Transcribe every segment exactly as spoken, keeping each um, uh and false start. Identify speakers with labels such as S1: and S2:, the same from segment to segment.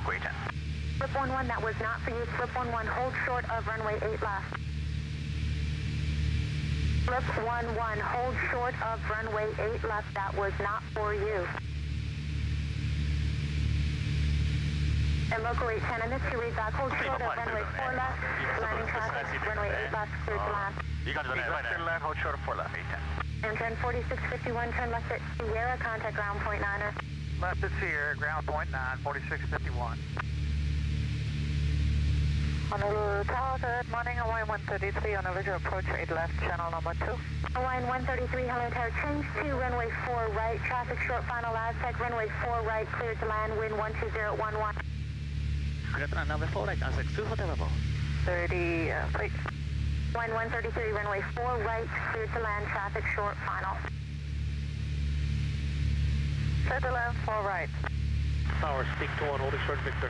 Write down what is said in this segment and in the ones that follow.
S1: Flip one one, that was not for you. Flip one one, hold short of runway eight left. Flip one one, hold short of runway eight left, that was not for you. And local eight ten, and this you read back, hold short of runway four left, landing traffic, runway eight left, clear to land.
S2: いい感じだね。Left and land, hold short of four left, eight ten.
S1: And turn forty-six fifty-one, turn left at Sierra, contact ground point niner.
S2: Left at Sierra, ground point nine, forty-six fifty-one.
S3: Honolulu Tower, good morning, Hawaiian one thirty-three on a visual approach, eight left, channel number two.
S1: Hawaiian one thirty-three, hello tower, change to runway four right, traffic short final Aztec, runway four right, cleared to land, wind one two zero one one.
S4: Clear to land, runway four right, Aztec two hotel level.
S3: thirty, uh, please.
S1: Hawaiian one thirty-three, runway four right, cleared to land, traffic short final.
S3: Clear to land, four right.
S5: Tower, speak to one, holding short Victor.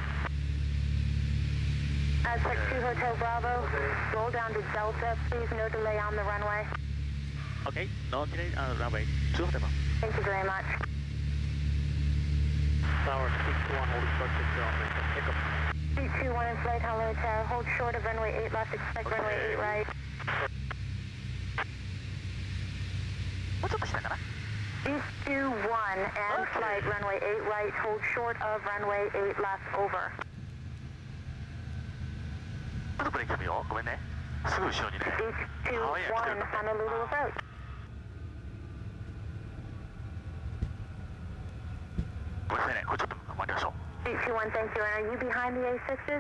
S1: Aztec two Hotel Bravo, roll down to Delta, please no delay on the runway.
S4: Okay, no delay on uh, runway two hotel level.
S1: Thank you very much.
S5: Tower, speak to one, holding short Victor on Victor. Pick up.
S1: Speak two one is flight, hello tower, hold short of runway eight left, expect
S2: Okay.
S1: runway eight right.
S2: もうちょっと下かな。
S1: East two one and
S2: Okay.
S1: flight, runway eight right, hold short of runway eight left, over.
S2: ちょっとブレーキ踏むよ。ごめんね。すぐ後ろにね。
S1: East two
S2: 青いやつ来て
S1: one,
S2: る。
S1: Honolulu approach.
S2: ごめんなさいね。これちょっと待りましょう。
S1: East two one, thank you. And are you behind the A sixes?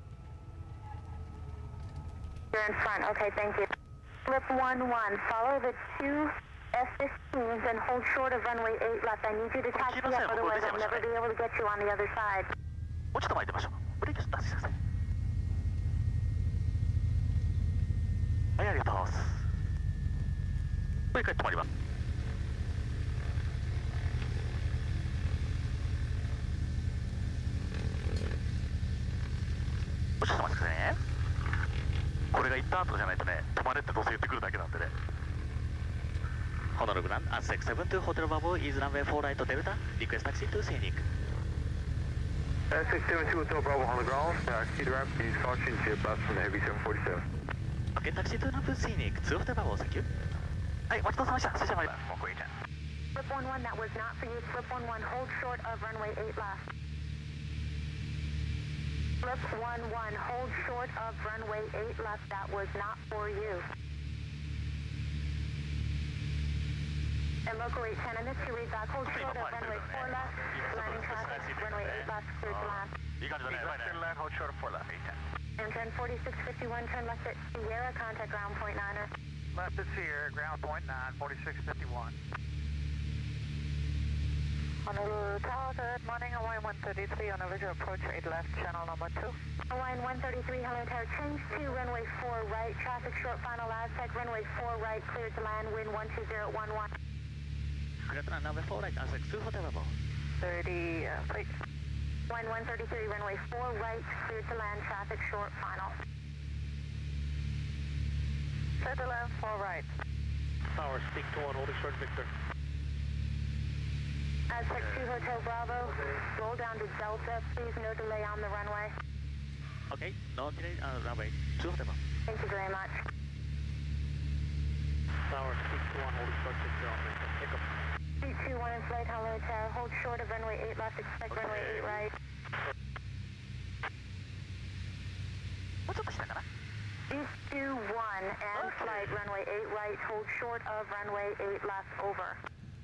S1: You're in front, okay, thank you. Flip one one, follow the two F fifteens and hold short of runway eight left. I need you to taxi up, otherwise I'll never be able to get you on the other side.
S2: もうちょっと前行ってみましょう。ブレーキちょっと出してください。はい、ありがとうございます。もう一回止まります。もうちょっと待ってくださいね。これが一旦後じゃないとね、止まれってどうせ言ってくるだけなんでね。
S4: Honolulu Grand, Aztec seven two Hotel Bravo is runway four right to Delta. Request taxi to Scenic.
S6: Aztec seven two Hotel Bravo on the ground. Taxi to ramp, use caution to bus from the heavy seven forty-seven.
S4: Okay, taxi to Nambu Scenic two Hotel Bravo, thank you.
S2: はい、お待ちどうさまでした。それじゃあ参ります。もうこれいいじゃん。
S1: Flip one one, that was not for you. Flip one one, hold short of runway eight left. Flip one one, hold short of runway eight left. That was not for you. And local eight ten, and this you read back, hold short of runway four left, landing traffic, runway eight left, clear to land.
S2: いい感じだね。Left and land, hold short of four left, eight ten.
S1: And turn forty-six fifty-one, turn left at Sierra, contact ground point niner.
S2: Left at Sierra, ground point nine, forty-six fifty-one.
S3: Honolulu Tower, good morning, Hawaiian one thirty-three on a visual approach, eight left, channel number two.
S1: Hawaiian one thirty-three, hello tower, change to runway four right, traffic short final Aztec, runway four right, cleared to land, wind one two zero one one.
S4: Clear to land, runway four right, Aztec two Hotel Bravo.
S3: thirty, uh, please.
S1: Hawaiian one thirty-three, runway four right, cleared to land, traffic short final.
S3: Clear to land, four right.
S5: Tower, speak to one, holding short Victor.
S1: Aztec two Hotel Bravo, roll down to Delta, please no delay on the runway.
S4: Okay, no delay on uh, runway two Hotel Bravo.
S1: Thank you very much.
S5: Tower, speak to one, holding short Victor on Victor. Pick up.
S1: Speak two one is flight, hello tower, hold short of runway eight left, expect runway eight right.
S2: もうちょっと下かな。
S1: East two one and flight, runway eight right, hold short of runway eight left, over.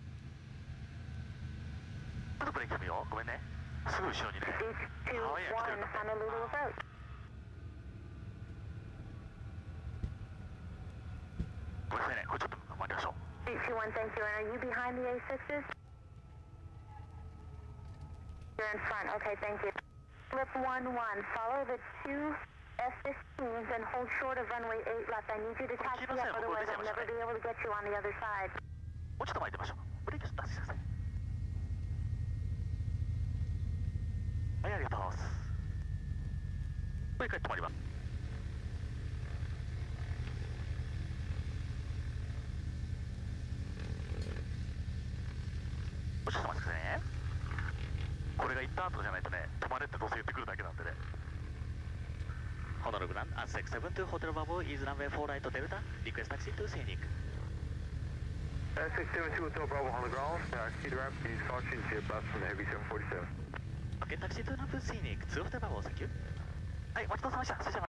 S2: ちょっとブレーキ踏むよ。ごめんね。すぐ後ろにね。
S1: East two one, Honolulu approach.
S2: ごめんなさいね。これちょっと参りましょう。
S1: East two one, thank you. And are you behind the A sixes? You're in front, okay, thank you. Flip one one, follow the two F fifteens and hold short of runway eight left. I need you to taxi up, otherwise I'll never be able to get you on the other side.
S2: もうちょっと前行ってみましょう。ブレーキちょっと出してください。はい、ありがとうございます。もう一回止まります。もうちょっと待ってくださいね。これがが言った後じゃないとね、止まれってどうせ言ってくるだけなんでね。
S4: ホノルルグラン Aztec seven to Hotel Bravo is runway four right Delta. Request taxi to Scenic.
S6: Aztec seven two Hotel Bravo on the ground. Uh, speed ramp, use caution to bus from the heavy seven forty-seven.
S4: Okay, taxi to Scenic. two Hotel Bravo, thank you.
S2: はい、お疲れ様でした。